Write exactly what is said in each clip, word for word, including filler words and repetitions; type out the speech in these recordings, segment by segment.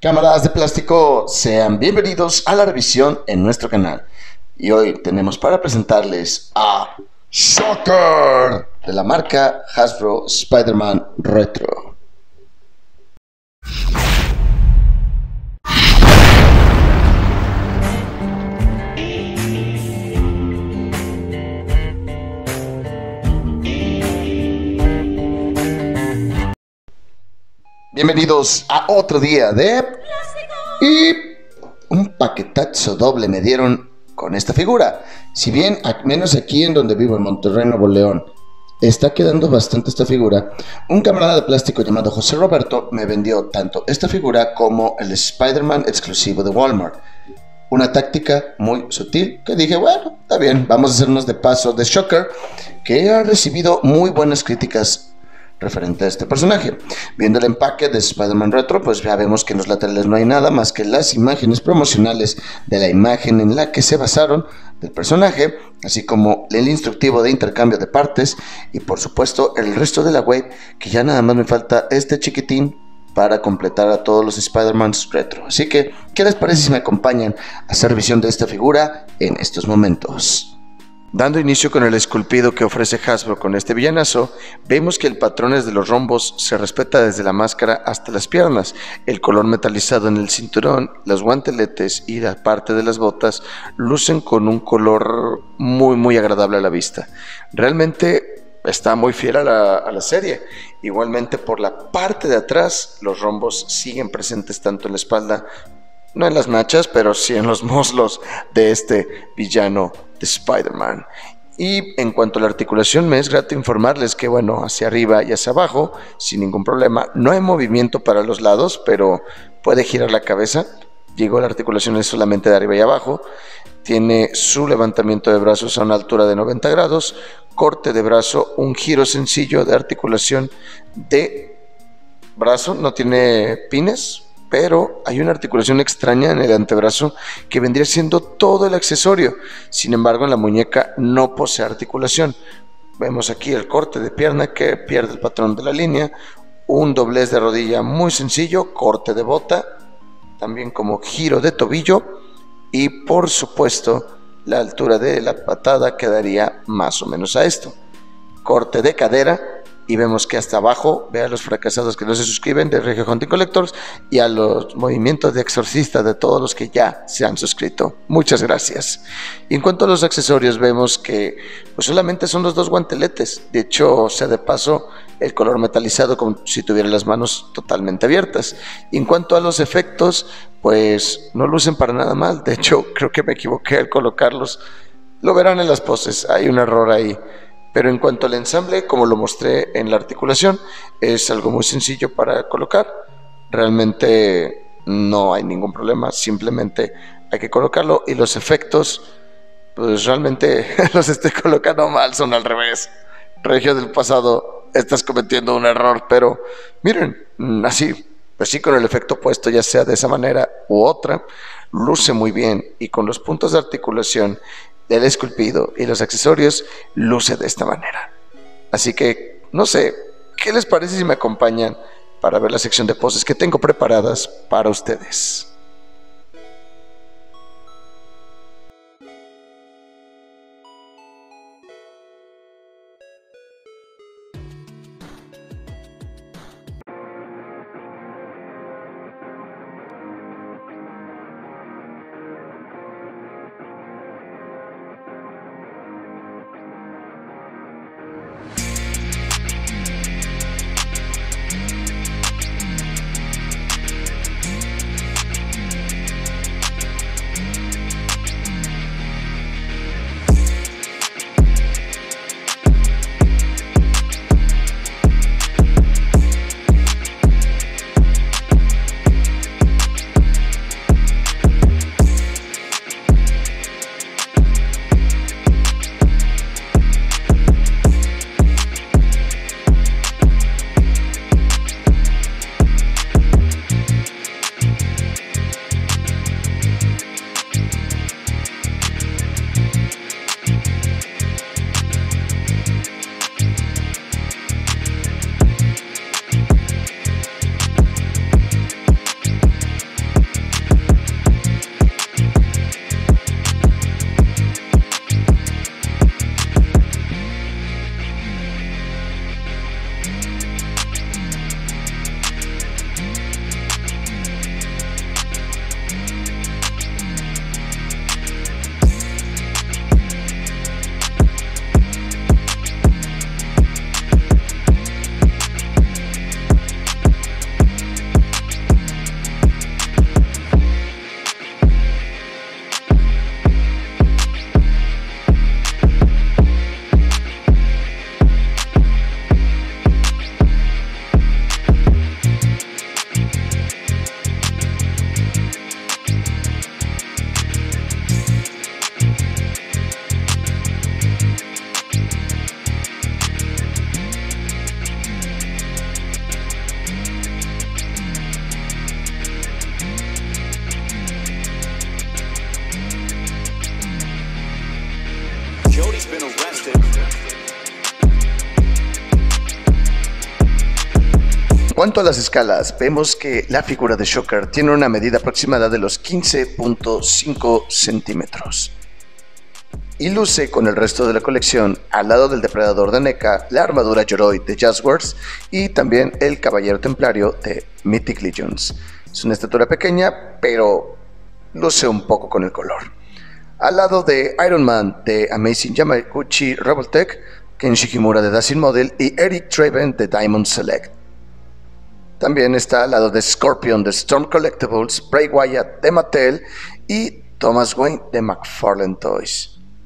Camaradas de plástico, sean bienvenidos a la revisión en nuestro canal. Y hoy tenemos para presentarles a Shocker de la marca Hasbro Spider-Man Retro. Bienvenidos a otro día de... Y un paquetazo doble me dieron con esta figura. Si bien, al menos aquí en donde vivo, en Monterrey, Nuevo León, está quedando bastante esta figura, un camarada de plástico llamado José Roberto me vendió tanto esta figura como el Spider-Man exclusivo de Walmart. Una táctica muy sutil que dije, bueno, está bien, vamos a hacernos de paso de Shocker, que ha recibido muy buenas críticas referente a este personaje. Viendo el empaque de Spider-Man Retro, pues ya vemos que en los laterales no hay nada más que las imágenes promocionales de la imagen en la que se basaron del personaje, así como el instructivo de intercambio de partes y por supuesto el resto de la web, que ya nada más me falta este chiquitín para completar a todos los Spider-Mans Retro. Así que, ¿qué les parece si me acompañan a hacer revisión de esta figura en estos momentos? Dando inicio con el esculpido que ofrece Hasbro con este villanazo, vemos que el patrón de los rombos se respeta desde la máscara hasta las piernas, el color metalizado en el cinturón, los guanteletes y la parte de las botas lucen con un color muy muy agradable a la vista. Realmente está muy fiel a la, a la serie. Igualmente por la parte de atrás los rombos siguen presentes tanto en la espalda, no en las nachas, pero sí en los muslos de este villano de Spider-Man. Y en cuanto a la articulación, me es grato informarles que, bueno, hacia arriba y hacia abajo, sin ningún problema. No hay movimiento para los lados, pero puede girar la cabeza. Digo, la articulación es solamente de arriba y abajo. Tiene su levantamiento de brazos a una altura de noventa grados, corte de brazo, un giro sencillo de articulación de brazo, no tiene pines, pero hay una articulación extraña en el antebrazo que vendría siendo todo el accesorio. Sin embargo, en la muñeca no posee articulación. Vemos aquí el corte de pierna que pierde el patrón de la línea, un doblez de rodilla muy sencillo, corte de bota, también como giro de tobillo y por supuesto la altura de la patada quedaría más o menos a esto. Corte de cadera. Y vemos que hasta abajo, ve a los fracasados que no se suscriben de Regio Hunting Collectors y a los movimientos de exorcista de todos los que ya se han suscrito. Muchas gracias. Y en cuanto a los accesorios, vemos que pues solamente son los dos guanteletes. De hecho, o sea de paso, el color metalizado como si tuviera las manos totalmente abiertas. Y en cuanto a los efectos, pues no lucen para nada mal. De hecho, creo que me equivoqué al colocarlos. Lo verán en las poses, hay un error ahí. Pero en cuanto al ensamble, como lo mostré en la articulación, es algo muy sencillo para colocar. Realmente no hay ningún problema, simplemente hay que colocarlo. Y los efectos, pues realmente los estoy colocando mal, son al revés. Regio del pasado, estás cometiendo un error, pero miren, así, así con el efecto puesto, ya sea de esa manera u otra, luce muy bien. Y con los puntos de articulación, el esculpido y los accesorios luce de esta manera. Así que no sé, ¿qué les parece si me acompañan para ver la sección de poses que tengo preparadas para ustedes? cuanto a las escalas, vemos que la figura de Shocker tiene una medida aproximada de los quince punto cinco centímetros y luce con el resto de la colección al lado del depredador de N E C A, la armadura Yoroi de Jazzworks y también el caballero templario de Mythic Legions. Es una estatura pequeña, pero luce un poco con el color. Al lado de Iron Man de Amazing Yamaguchi Rebeltech, Kenshi Kimura de Dazin Model y Eric Traven de Diamond Select. También está al lado de Scorpion de Storm Collectibles, Bray Wyatt de Mattel y Thomas Wayne de McFarlane Toys.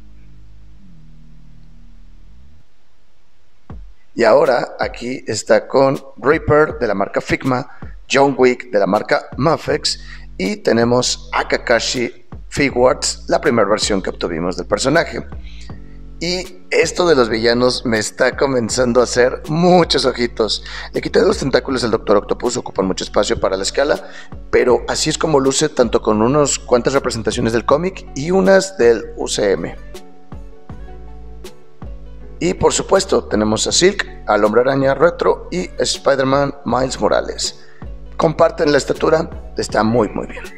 Y ahora aquí está con Reaper de la marca Figma, John Wick de la marca Mafex y tenemos a Kakashi Figuarts, la primera versión que obtuvimos del personaje. Y esto de los villanos me está comenzando a hacer muchos ojitos. Le quité los tentáculos del Doctor Octopus, ocupan mucho espacio para la escala, pero así es como luce tanto con unas cuantas representaciones del cómic y unas del U C M. Y por supuesto tenemos a Silk, al Hombre Araña Retro y Spider-Man Miles Morales. Comparten la estatura, está muy muy bien.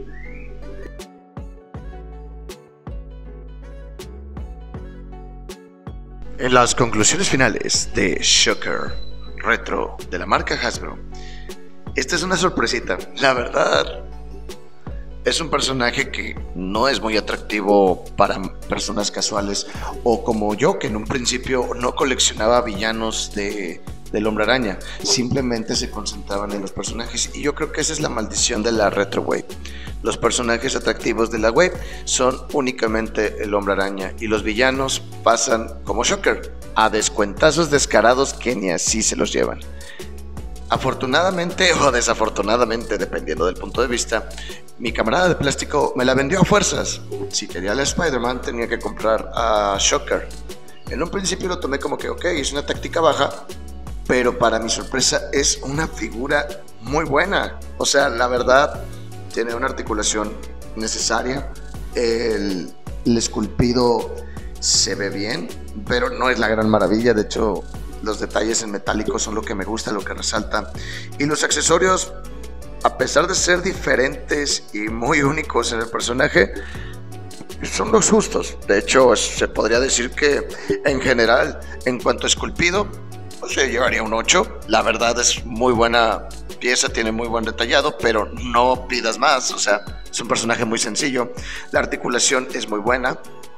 En las conclusiones finales de Shocker Retro de la marca Hasbro, esta es una sorpresita. La verdad, es un personaje que no es muy atractivo para personas casuales o como yo, que en un principio no coleccionaba villanos de, del Hombre Araña, simplemente se concentraban en los personajes, y yo creo que esa es la maldición de la Retro Wave. Los personajes atractivos de la Wave son únicamente el Hombre Araña y los villanos pasan como Shocker, a descuentazos descarados que ni así se los llevan. Afortunadamente o desafortunadamente, dependiendo del punto de vista, mi camarada de plástico me la vendió a fuerzas. Si quería la Spider-Man tenía que comprar a Shocker. En un principio lo tomé como que ok, es una táctica baja, pero para mi sorpresa es una figura muy buena. O sea, la verdad, tiene una articulación necesaria, el, el esculpido se ve bien, pero no es la gran maravilla. De hecho, los detalles en metálico son lo que me gusta, lo que resalta. Y los accesorios, a pesar de ser diferentes y muy únicos en el personaje, son los justos. De hecho, se podría decir que en general, en cuanto a esculpido, pues se llevaría un ocho. La verdad es muy buena pieza, tiene muy buen detallado, pero no pidas más. O sea, es un personaje muy sencillo. La articulación es muy buena.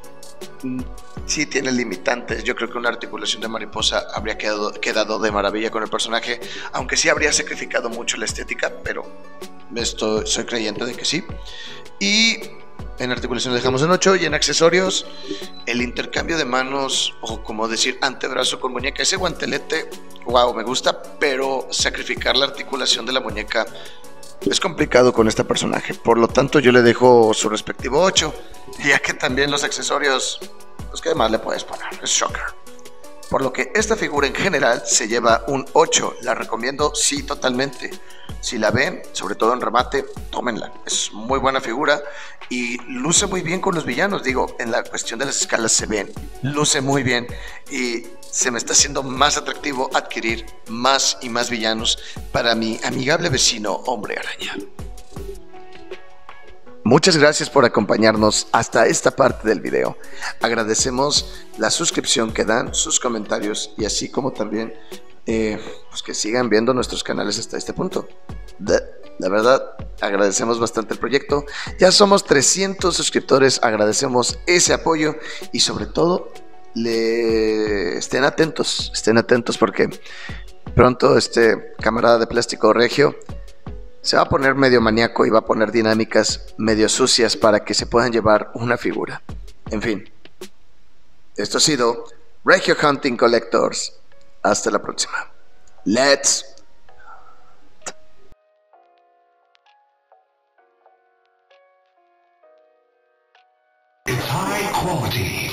Sí tiene limitantes. Yo creo que una articulación de mariposa habría quedado, quedado de maravilla con el personaje, aunque sí habría sacrificado mucho la estética, pero esto, soy creyente de que sí. Y en articulación le dejamos en ocho, y en accesorios el intercambio de manos, o como decir antebrazo con muñeca, ese guantelete, wow, me gusta, pero sacrificar la articulación de la muñeca es complicado con este personaje. Por lo tanto, yo le dejo su respectivo ocho, ya que también los accesorios, pues qué más le puedes poner, es Shocker. Por lo que esta figura en general se lleva un ocho. La recomiendo, sí, totalmente. Si la ven, sobre todo en remate, tómenla. Es muy buena figura y luce muy bien con los villanos. Digo, en la cuestión de las escalas se ven, luce muy bien, y se me está haciendo más atractivo adquirir más y más villanos para mi amigable vecino Hombre Araña. Muchas gracias por acompañarnos hasta esta parte del video. Agradecemos la suscripción que dan, sus comentarios, y así como también eh, pues que sigan viendo nuestros canales hasta este punto. De, la verdad, agradecemos bastante el proyecto. Ya somos trescientos suscriptores, agradecemos ese apoyo, y sobre todo, le estén atentos, estén atentos porque pronto este camarada de plástico regio se va a poner medio maníaco y va a poner dinámicas medio sucias para que se puedan llevar una figura. En fin, esto ha sido Regio Hunting Collectors. Hasta la próxima. Let's high quality.